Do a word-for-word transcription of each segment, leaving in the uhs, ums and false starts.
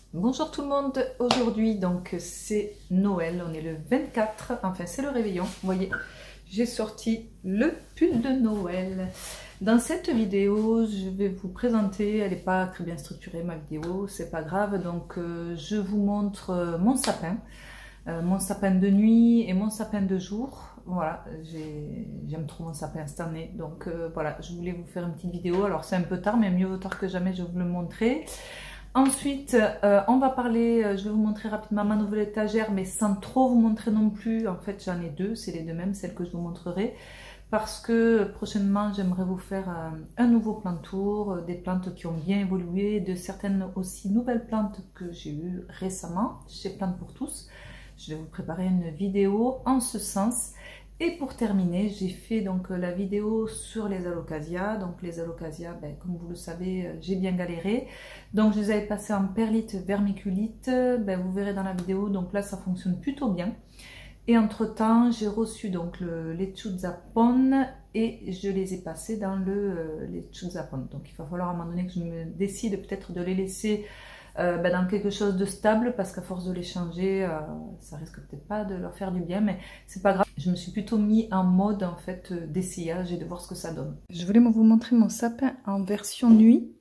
Bonjour tout le monde, aujourd'hui donc c'est Noël, on est le vingt-quatre, enfin c'est le réveillon, vous voyez, j'ai sorti le pull de Noël. Dans cette vidéo, je vais vous présenter, elle n'est pas très bien structurée ma vidéo, c'est pas grave, donc euh, je vous montre euh, mon sapin, euh, mon sapin de nuit et mon sapin de jour. Voilà, j'aime trop mon sapin cette année, donc euh, voilà, je voulais vous faire une petite vidéo, alors c'est un peu tard, mais mieux vaut tard que jamais, je vais vous le montrer. Ensuite, euh, on va parler, euh, je vais vous montrer rapidement ma nouvelle étagère, mais sans trop vous montrer non plus. En fait, j'en ai deux, c'est les deux mêmes, celles que je vous montrerai. Parce que prochainement, j'aimerais vous faire euh, un nouveau plan tour, euh, des plantes qui ont bien évolué, de certaines aussi nouvelles plantes que j'ai eues récemment chez Plantes pour tous. Je vais vous préparer une vidéo en ce sens. Et pour terminer, j'ai fait donc la vidéo sur les alocasias. Donc les alocasias, ben, comme vous le savez, j'ai bien galéré. Donc je les avais passés en perlite vermiculite. Ben, vous verrez dans la vidéo. Donc là, ça fonctionne plutôt bien. Et entre temps, j'ai reçu donc le lechuza pon et je les ai passés dans le euh, lechuza pon. Donc il va falloir à un moment donné que je me décide peut-être de les laisser Euh, ben dans quelque chose de stable, parce qu'à force de les changer, euh, ça risque peut-être pas de leur faire du bien, mais c'est pas grave. Je me suis plutôt mis en mode en fait d'essayage et de voir ce que ça donne. Je voulais vous montrer mon sapin en version nuit.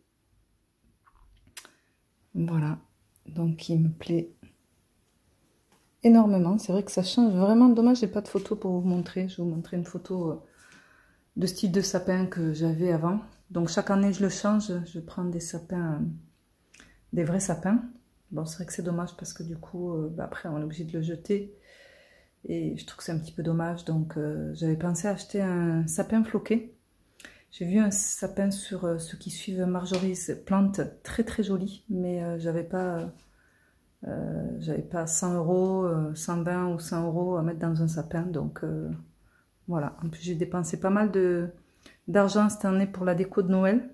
Voilà, donc il me plaît énormément. C'est vrai que ça change vraiment. Dommage, j'ai pas de photo pour vous montrer. Je vais vous montrer une photo de style de sapin que j'avais avant. Donc chaque année je le change. Je prends des sapins, des vrais sapins. Bon, c'est vrai que c'est dommage parce que du coup, euh, bah après, on est obligé de le jeter. Et je trouve que c'est un petit peu dommage. Donc, euh, j'avais pensé acheter un sapin floqué. J'ai vu un sapin sur euh, ceux qui suivent Marjorie's Plante, très très joli. Mais euh, j'avais pas, euh, j'avais pas cent euros, euh, cent vingt ou cent euros à mettre dans un sapin. Donc, euh, voilà. En plus, j'ai dépensé pas mal de d'argent cette année pour la déco de Noël.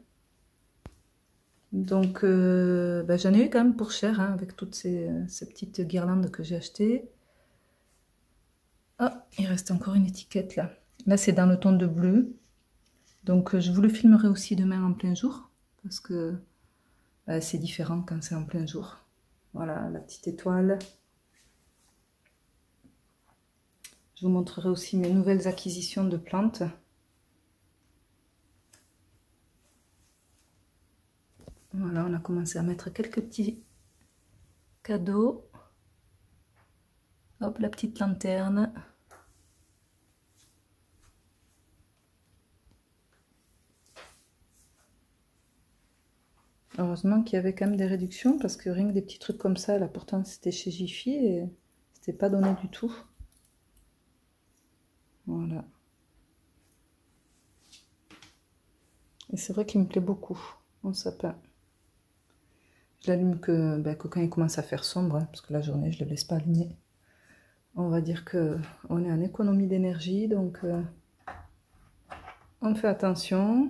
Donc, euh, bah, j'en ai eu quand même pour cher, hein, avec toutes ces, ces petites guirlandes que j'ai achetées. Ah, il reste encore une étiquette là. Là, c'est dans le ton de bleu. Donc, je vous le filmerai aussi demain en plein jour, parce que bah, c'est différent quand c'est en plein jour. Voilà, la petite étoile. Je vous montrerai aussi mes nouvelles acquisitions de plantes. Voilà, on a commencé à mettre quelques petits cadeaux. Hop, la petite lanterne. Heureusement qu'il y avait quand même des réductions, parce que rien que des petits trucs comme ça, là pourtant c'était chez Jiffy et c'était pas donné du tout. Voilà. Et c'est vrai qu'il me plaît beaucoup, mon sapin. Je l'allume que, ben, que quand il commence à faire sombre, hein, parce que la journée je ne le laisse pas allumer. On va dire que on est en économie d'énergie, donc euh, on fait attention.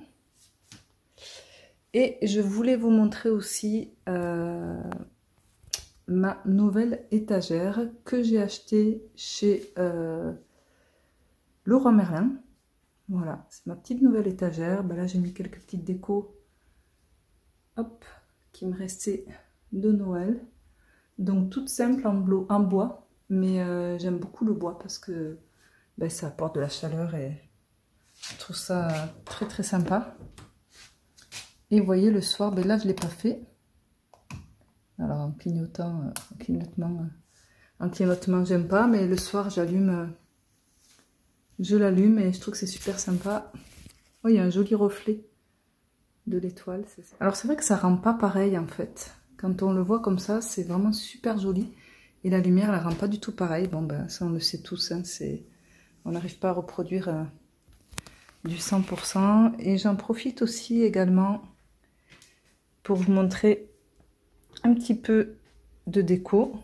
Et je voulais vous montrer aussi euh, ma nouvelle étagère que j'ai achetée chez euh, Leroy Merlin. Voilà, c'est ma petite nouvelle étagère. Ben là, j'ai mis quelques petites décos, hop, qui me restaient de Noël. Donc, toute simple en, en bois, mais euh, j'aime beaucoup le bois parce que ben, ça apporte de la chaleur et je trouve ça très très sympa. Et vous voyez, le soir, ben là, je ne l'ai pas fait. Alors, en clignotant, euh, en clignotement, euh, en clignotement, j'aime pas, mais le soir, j'allume, euh, je l'allume et je trouve que c'est super sympa. Oh, il y a un joli reflet de l'étoile. Alors, c'est vrai que ça rend pas pareil, en fait. Quand on le voit comme ça, c'est vraiment super joli. Et la lumière, elle rend pas du tout pareil. Bon, ben, ça, on le sait tous, hein, c'est... on n'arrive pas à reproduire euh, du cent pour cent. Et j'en profite aussi également pour vous montrer un petit peu de déco.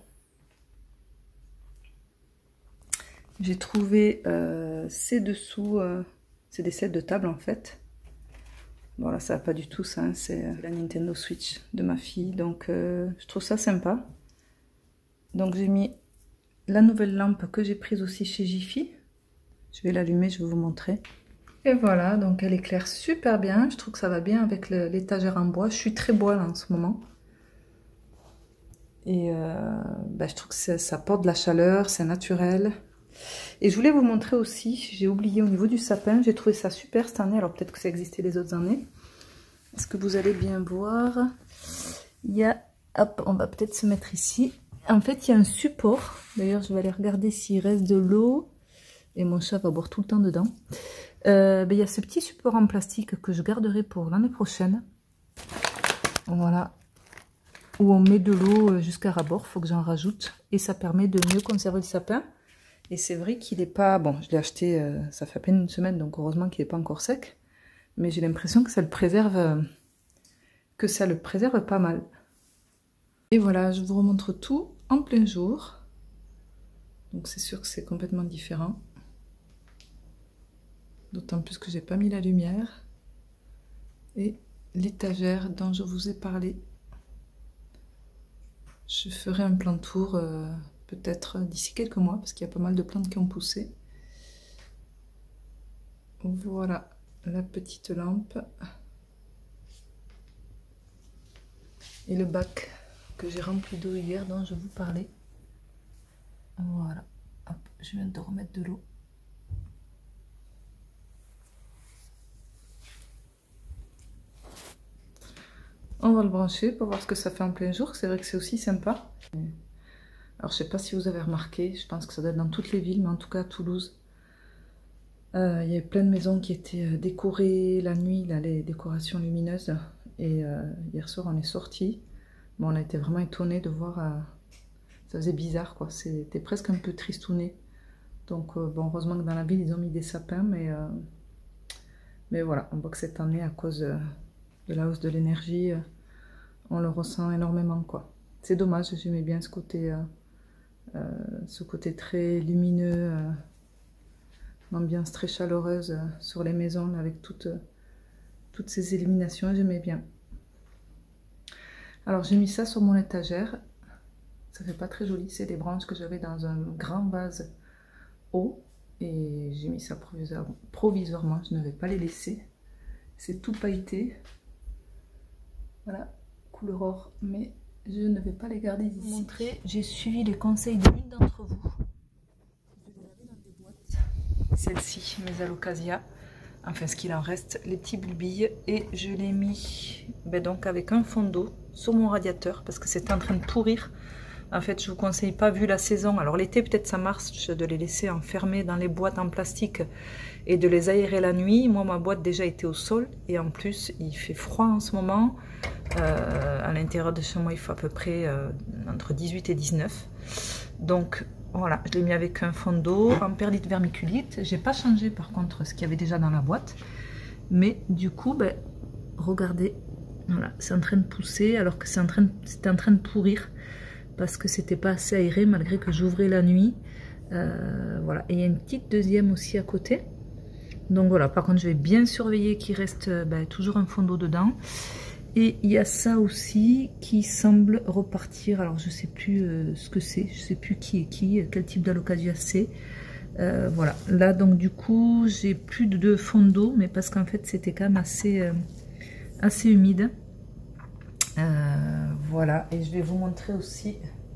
J'ai trouvé euh, ces dessous, euh, c'est des sets de table en fait. Voilà, ça va pas du tout ça, hein, c'est la Nintendo Switch de ma fille, donc euh, je trouve ça sympa. Donc j'ai mis la nouvelle lampe que j'ai prise aussi chez Jiffy. Je vais l'allumer, je vais vous montrer. Et voilà, donc elle éclaire super bien, je trouve que ça va bien avec l'étagère en bois. Je suis très bois là en ce moment. Et euh, bah, je trouve que ça, ça apporte de la chaleur, c'est naturel. Et je voulais vous montrer aussi, j'ai oublié au niveau du sapin, j'ai trouvé ça super cette année, alors peut-être que ça existait les autres années. Est-ce que vous allez bien voir? Il y a, hop, on va peut-être se mettre ici. En fait, il y a un support. D'ailleurs, je vais aller regarder s'il reste de l'eau. Et mon chat va boire tout le temps dedans. Euh, ben, il y a ce petit support en plastique que je garderai pour l'année prochaine. Voilà. Où on met de l'eau jusqu'à ras-bord. Il faut que j'en rajoute. Et ça permet de mieux conserver le sapin. Et c'est vrai qu'il n'est pas... Bon, je l'ai acheté, euh, ça fait à peine une semaine, donc heureusement qu'il n'est pas encore sec. Mais j'ai l'impression que ça le préserve... Euh, que ça le préserve pas mal. Et voilà, je vous remontre tout en plein jour. Donc c'est sûr que c'est complètement différent. D'autant plus que j'ai pas mis la lumière. Et l'étagère dont je vous ai parlé. Je ferai un plan tour euh, peut-être d'ici quelques mois, parce qu'il y a pas mal de plantes qui ont poussé. Voilà la petite lampe. Et le bac que j'ai rempli d'eau hier dont je vous parlais. Voilà. Hop, je viens de remettre de l'eau. On va le brancher pour voir ce que ça fait en plein jour. C'est vrai que c'est aussi sympa. Alors je sais pas si vous avez remarqué, je pense que ça doit être dans toutes les villes, mais en tout cas à Toulouse. Euh, il y avait plein de maisons qui étaient décorées la nuit, là, les décorations lumineuses. Et euh, hier soir on est sortis. Bon, on a été vraiment étonnés de voir... Euh, ça faisait bizarre quoi, c'était presque un peu tristouné. Donc euh, bon, heureusement que dans la ville ils ont mis des sapins, mais, euh, mais voilà, on voit que cette année à cause euh, de la hausse de l'énergie, euh, on le ressent énormément quoi. C'est dommage, j'aimais bien ce côté, euh, euh, ce côté très lumineux, euh, l'ambiance très chaleureuse euh, sur les maisons là, avec toutes, euh, toutes ces illuminations, j'aimais bien. Alors j'ai mis ça sur mon étagère. Ça fait pas très joli, c'est des branches que j'avais dans un grand vase haut et j'ai mis ça provisoirement, je ne vais pas les laisser. C'est tout pailleté. Voilà, couleur or, mais je ne vais pas les garder ici. J'ai suivi les conseils de l'une d'entre vous. Je vais les laver dans des boîtes. Celle-ci, mes alocasia. Enfin, ce qu'il en reste, les petits bulbilles. Et je l'ai mis ben donc avec un fond d'eau sur mon radiateur parce que c'est en train de pourrir. En fait, je vous conseille pas, vu la saison. Alors l'été, peut-être ça marche de les laisser enfermés dans les boîtes en plastique et de les aérer la nuit. Moi, ma boîte déjà était au sol et en plus, il fait froid en ce moment. Euh, à l'intérieur de chez moi, il faut à peu près euh, entre dix-huit et dix-neuf. Donc voilà, je l'ai mis avec un fond d'eau, en perlite vermiculite. J'ai pas changé par contre ce qu'il y avait déjà dans la boîte. Mais du coup, ben, regardez, voilà, c'est en train de pousser alors que c'est en train de, c'était en train de pourrir. Parce que c'était pas assez aéré malgré que j'ouvrais la nuit. Euh, voilà. Et il y a une petite deuxième aussi à côté. Donc voilà, par contre je vais bien surveiller qu'il reste ben, toujours un fond d'eau dedans. Et il y a ça aussi qui semble repartir. Alors je sais plus euh, ce que c'est, je sais plus qui est qui, quel type d'alocasia c'est. Euh, voilà, là donc du coup j'ai plus de fond d'eau, mais parce qu'en fait c'était quand même assez, euh, assez humide. Euh, voilà, et je vais vous montrer aussi,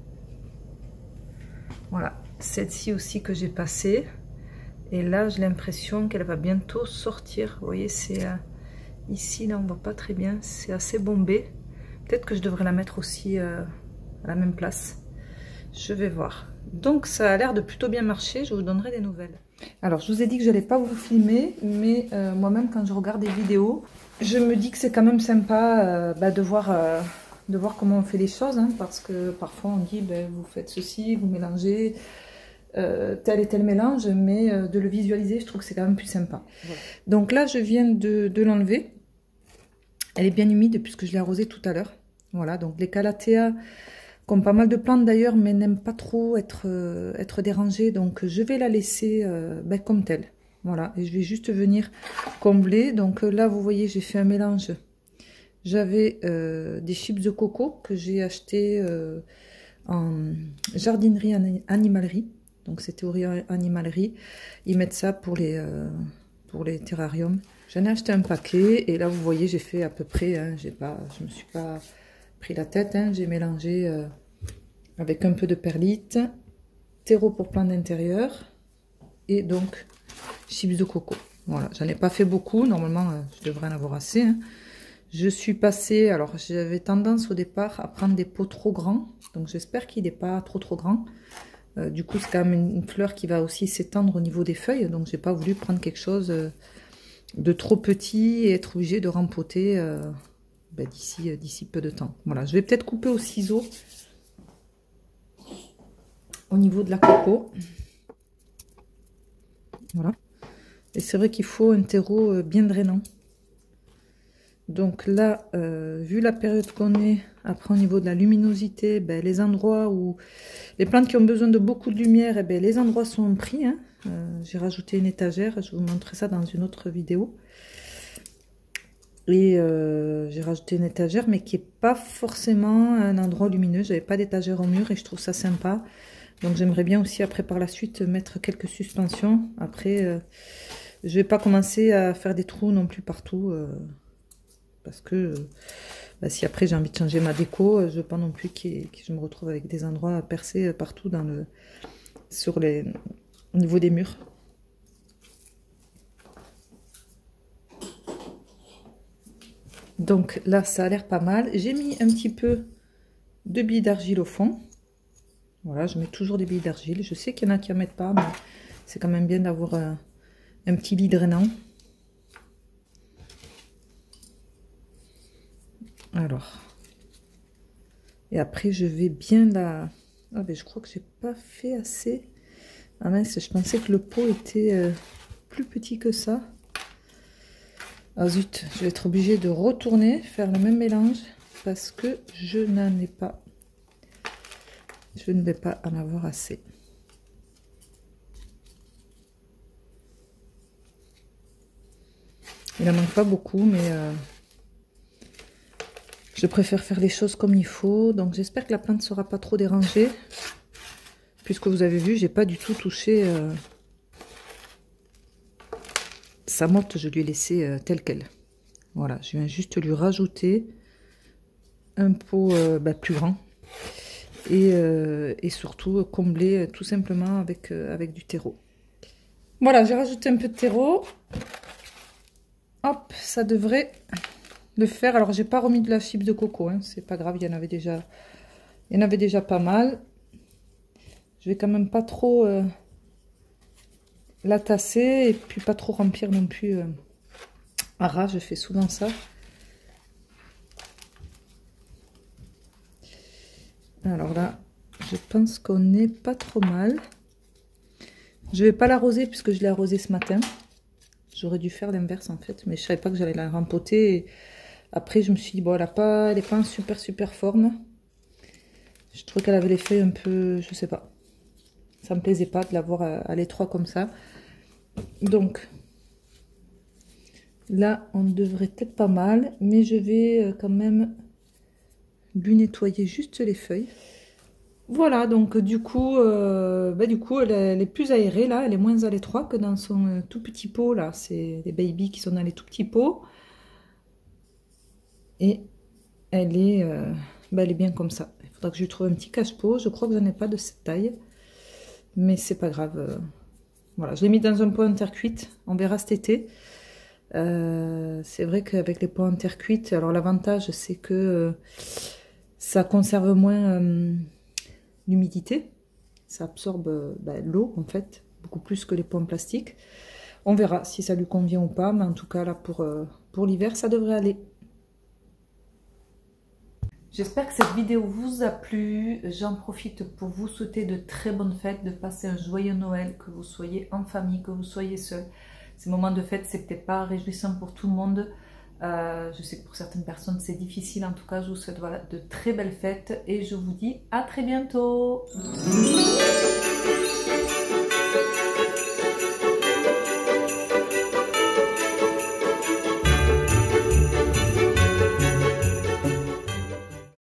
voilà, celle-ci aussi que j'ai passée, et là j'ai l'impression qu'elle va bientôt sortir. Vous voyez, c'est euh, ici, là on voit pas très bien, c'est assez bombé. Peut-être que je devrais la mettre aussi euh, à la même place, je vais voir. Donc ça a l'air de plutôt bien marcher, je vous donnerai des nouvelles. Alors je vous ai dit que je n'allais pas vous filmer, mais euh, moi-même quand je regarde des vidéos, je me dis que c'est quand même sympa euh, bah, de, voir, euh, de voir comment on fait les choses, hein, parce que parfois on dit bah, vous faites ceci, vous mélangez euh, tel et tel mélange, mais euh, de le visualiser, je trouve que c'est quand même plus sympa. Voilà. Donc là je viens de, de l'enlever, elle est bien humide puisque je l'ai arrosée tout à l'heure. Voilà, donc les calathea, comme pas mal de plantes d'ailleurs, mais n'aiment pas trop être, euh, être dérangées, donc je vais la laisser euh, ben, comme telle. Voilà, et je vais juste venir combler. Donc là, vous voyez, j'ai fait un mélange. J'avais euh, des chips de coco que j'ai acheté euh, en jardinerie animalerie. Donc c'était au rayon animalerie. Ils mettent ça pour les, euh, pour les terrariums. J'en ai acheté un paquet et là, vous voyez, j'ai fait à peu près, hein, j'ai pas, je me suis pas pris la tête, hein, j'ai mélangé euh, avec un peu de perlite, terreau pour plantes d'intérieur et donc chips de coco. Voilà, j'en ai pas fait beaucoup, normalement euh, je devrais en avoir assez. Hein. Je suis passée, alors j'avais tendance au départ à prendre des pots trop grands, donc j'espère qu'il n'est pas trop trop grand. Euh, du coup c'est quand même une, une fleur qui va aussi s'étendre au niveau des feuilles, donc j'ai pas voulu prendre quelque chose euh, de trop petit et être obligé de rempoter euh, ben, d'ici euh, d'ici peu de temps. Voilà, je vais peut-être couper au ciseau au niveau de la coco. Voilà. Et c'est vrai qu'il faut un terreau bien drainant. Donc là, euh, vu la période qu'on est, après au niveau de la luminosité, ben, les endroits où... Les plantes qui ont besoin de beaucoup de lumière, eh ben, les endroits sont pris. Hein. Euh, j'ai rajouté une étagère, je vais vous montrer ça dans une autre vidéo. Et euh, j'ai rajouté une étagère, mais qui n'est pas forcément un endroit lumineux. J'avais pas d'étagère au mur et je trouve ça sympa. Donc j'aimerais bien aussi après par la suite mettre quelques suspensions. Après, euh, je vais pas commencer à faire des trous non plus partout. Euh, parce que bah, si après j'ai envie de changer ma déco, je veux pas non plus que je me retrouve avec des endroits percés partout dans le, sur les, au niveau des murs. Donc là ça a l'air pas mal. J'ai mis un petit peu de billes d'argile au fond. Voilà, je mets toujours des billes d'argile. Je sais qu'il y en a qui en mettent pas, mais c'est quand même bien d'avoir un, un petit lit drainant. Alors, et après je vais bien la... Ah ben je crois que j'ai pas fait assez. Ah mince, je pensais que le pot était euh, plus petit que ça. Ah zut, je vais être obligée de retourner, faire le même mélange, parce que je n'en ai pas. Je ne vais pas en avoir assez. Il n'en manque pas beaucoup, mais... Euh... Je préfère faire les choses comme il faut, donc j'espère que la plante ne sera pas trop dérangée. Puisque vous avez vu, j'ai pas du tout touché euh, sa motte, je lui ai laissé euh, telle qu'elle. Voilà, je viens juste lui rajouter un pot euh, bah, plus grand. Et, euh, et surtout combler euh, tout simplement avec, euh, avec du terreau. Voilà, j'ai rajouté un peu de terreau. Hop, ça devrait... le faire. Alors j'ai pas remis de la chips de coco, hein. C'est pas grave, il y en avait déjà il y en avait déjà pas mal. Je vais quand même pas trop euh, la tasser et puis pas trop remplir non plus euh, à ras. Je fais souvent ça. Alors là je pense qu'on n'est pas trop mal. Je vais pas l'arroser puisque je l'ai arrosé ce matin. J'aurais dû faire l'inverse en fait, mais je savais pas que j'allais la rempoter et... Après, je me suis dit, bon, elle n'est pas, elle est pas en super, super forme. Je trouvais qu'elle avait les feuilles un peu, je sais pas. Ça me plaisait pas de l'avoir à, à l'étroit comme ça. Donc, là, on devrait être pas mal. Mais je vais quand même lui nettoyer juste les feuilles. Voilà, donc du coup, euh, bah, du coup, elle, elle est plus aérée, là. Elle est moins à l'étroit que dans son euh, tout petit pot, là. C'est les baby qui sont dans les tout petits pots. Et elle est, euh, bah elle est bien comme ça. Il faudra que je lui trouve un petit cache-pot. Je crois que je n'en ai pas de cette taille. Mais c'est pas grave. Voilà, je l'ai mis dans un pot en terre cuite. On verra cet été. Euh, c'est vrai qu'avec les pots en terre cuite, alors l'avantage c'est que euh, ça conserve moins euh, l'humidité. Ça absorbe euh, bah, l'eau en fait, beaucoup plus que les pots en plastique. On verra si ça lui convient ou pas. Mais en tout cas là pour, euh, pour l'hiver ça devrait aller. J'espère que cette vidéo vous a plu. J'en profite pour vous souhaiter de très bonnes fêtes, de passer un joyeux Noël, que vous soyez en famille, que vous soyez seul. Ces moments de fête, c'est peut-être pas réjouissant pour tout le monde. Euh, je sais que pour certaines personnes, c'est difficile. En tout cas, je vous souhaite voilà, de très belles fêtes et je vous dis à très bientôt.